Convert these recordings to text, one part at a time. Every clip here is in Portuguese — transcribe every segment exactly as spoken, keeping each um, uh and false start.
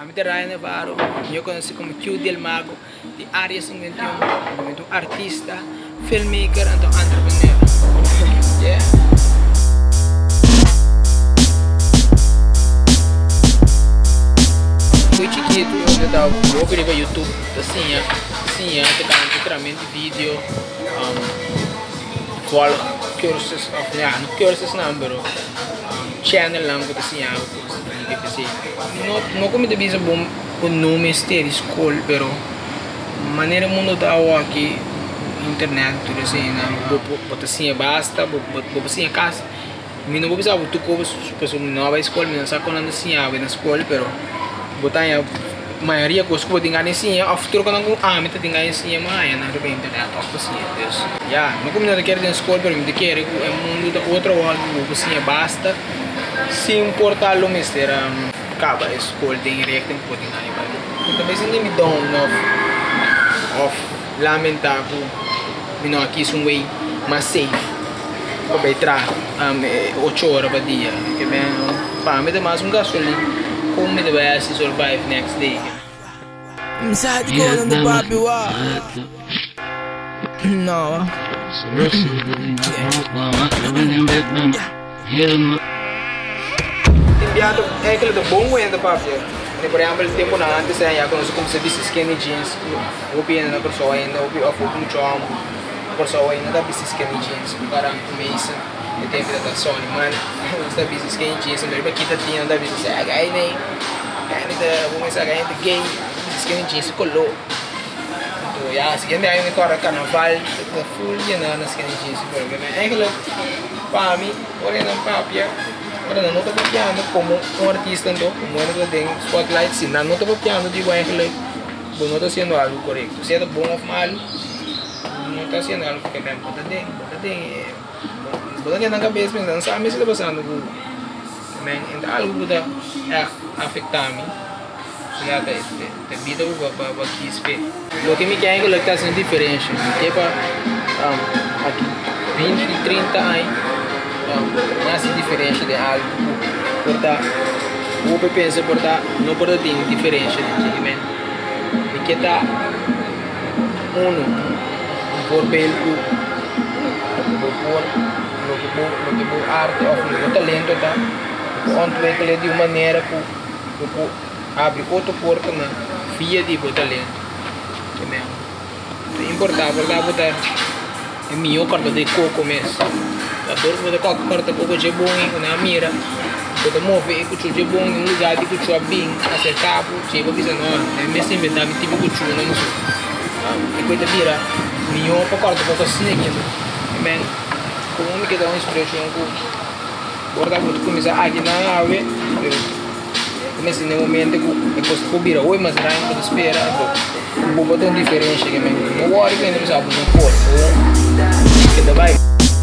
nome é Ryan Navarro, eu conheço como Q Del Mago, de Área cinquenta e um, um artista, filmmaker e entrepreneur. Yeah. Fui chiquito, eu estava vou para o YouTube, assim, assim, eu canto treinamento de vídeo, um, qual cursos, não, não cursos não, mas channel não, assim, não, não como de visa bom o nome é escola, pero maneira mundo da aqui internet tudo assim, não, bota assim basta, bota assim a casa, me não vou precisar tu como pessoa nova escola, me não sabe quando assim a na escola, pero botar a maioria coisa que vou tinha assim, a futuro quando eu ah, me tinha assim, mas na do internet, ó, assim, Deus, já, não como não quero na escola, pero me quero é mundo da outra algo assim basta, se importar o mister acaba a escola tem direct em pode na aí, então mas ainda me dão of of lamentável, me não aqui um way mais safe, para entrar um, oito horas por dia, que bem, para me dar mais um gasolina. Como me vai assim survive next day? I'm sad to go on the Bobby Wall. No. Enviado é aquele do bom ainda papi. Por exemplo, tempo na antes já quando como se disse skinny jeans, eu vi na pessoa ainda, eu vi a foto muito chão, a pessoa ainda da disse skinny jeans, o cara começa e tem vida da Sony, mano, está busy skinny jeans, mas ele quita tinha da busy, ah, gai nem, ainda vou começar a ganhar gay, skinny jeans colou, então já seguinte aí me corre carnaval, da full dia na skinny jeans, porque é aquilo para mim, olha não papia, olha não estou papiando como um artista então, como ele tem spotlight, sim, não estou papiando digo aquilo, não estou sendo algo correto, se é bom ou mal, não está sendo algo que bem, bota tem, bota tem Botando na cabeça pensando, sabe, mas está passando com então algo que está afetando já está a vida para aqui se vê o que me quer é que está sendo diferente que para aqui vinte, trinta anos nasce diferente de algo porta o que pensa porta não porta tem diferença de que está um por pelo por lo que bu lo que bu arte ou o talento tá onde ele de uma maneira que que abre outra porta na via de o talento que mesmo é importante porque botar é meu corta de coco mesmo a dor de coco corta coco de bom na mira quando move e cucho de bom em um lugar de cucho bem acertar chega bisa não é mesmo inventar tipo cucho não é coisa vira meu para corta coco assim aqui mesmo como que dá uma expressão que agora vou começar aqui na ave mas no momento que depois que vira oi mas não é espera vou botar uma diferença que mesmo não hora que ainda sabe não pode que dá vai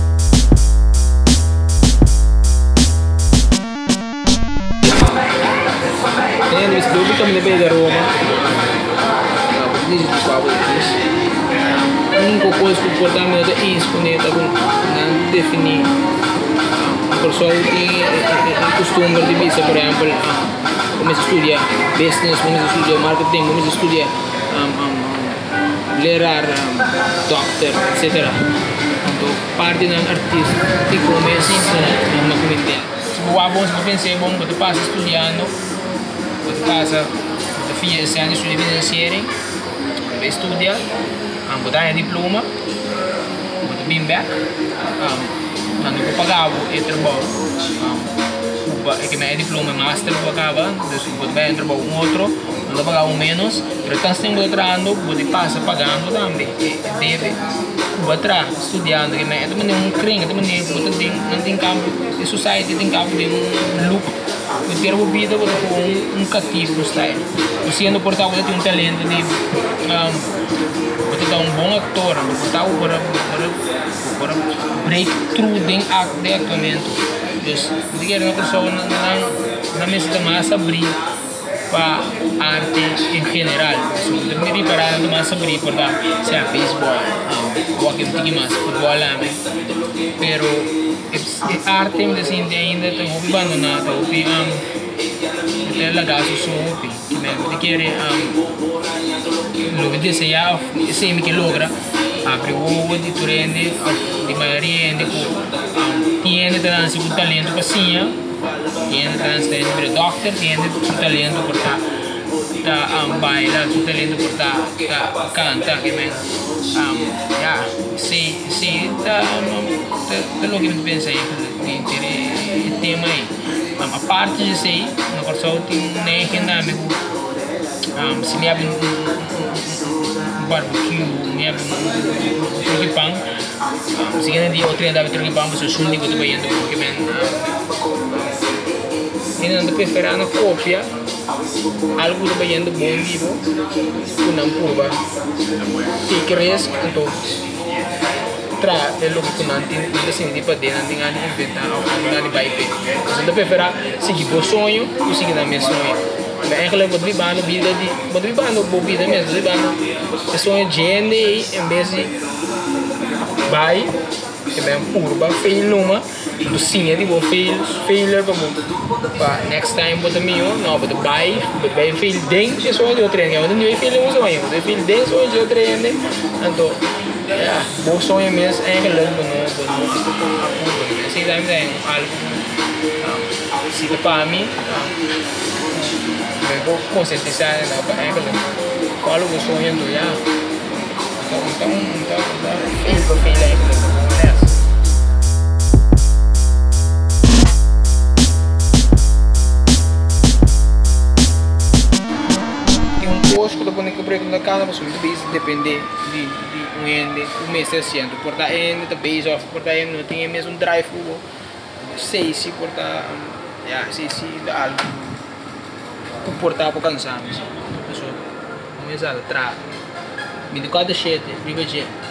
tem esse do também bem da Roma diz de qual é única coisa que o comportamento é isso, quando ele está não definir a pessoa tem o costume de vista, por exemplo, como se estuda business, como se estuda marketing, como se estuda lerar, doctor, etcétera. Então, parte do artista que começa na comunidade. Se você bom, se você pensa bom, você passa estudando, você passa, você fica esse ano de financeiro, você estuda, você dá diploma, você vem back, você paga o trabalho, é que é diploma master que acaba, você vai entrar um outro, você paga um menos, mas tanto tempo entrando, você passa pagando também, deve, você entrar estudando, que é também um crime, também não tem campo, a society tem campo de um loop, você ter uma vida, você tem um cativo style, você ainda portar, você tem um talento de você é um bom ator, você está para para breakthrough de atuamento. Jadi kira uma pessoa não não necessita mais abrir para arte em geral. Você tem que reparar não mais abrir para se é beisebol, ou aquele tipo mais futebol lá, pero a arte ainda assim ainda tem um abandonado, o que é legal só o que mesmo te querer logo desse já sempre que logra abre o de turende de maioria de com tiene trans o talento para sim tiene trans talento para doctor tiene o talento para tá tá bailar o talento para tá cantar que men já se se tá tá logo que pensa aí de tema aí a parte de sei na pessoa tem nem que andar mesmo se me abre um barbecue me abre um turquipão se quer dia outro andar turquipão você sundi que eu tô vendo porque men ainda não preferar na cópia algo do vendo bom vivo com não curva e cresce então tra é logo que não tem nada assim de para dentro tem nada inventar não nada vai ter então preferar seguir o sonho ou seguir na minha sonho é que leva dribando vida de vou dribando boa vida mesmo dribando é sonho de em vez de vai que bem curva feio numa do sim é de bom feio feio como para next time bota mio não bota vai vai feio dentro é sonho de outro treino eu não é feio um sonho é feio dentro sonho de outro treino então é bom sonho mesmo é que leva no no assim também algo se para mim eu vou conscientizar na barriga qual o sonho do já então então então ele vai fazer aquilo tem um posto que depois que break na casa mas muito bem depende de de um ende o mês sessenta por da ende da base of por da ende não tem mesmo um drive sei se por da já sei se algo portar para cansar, pessoal. Vamos lá, tra. Me de cada cheio, riba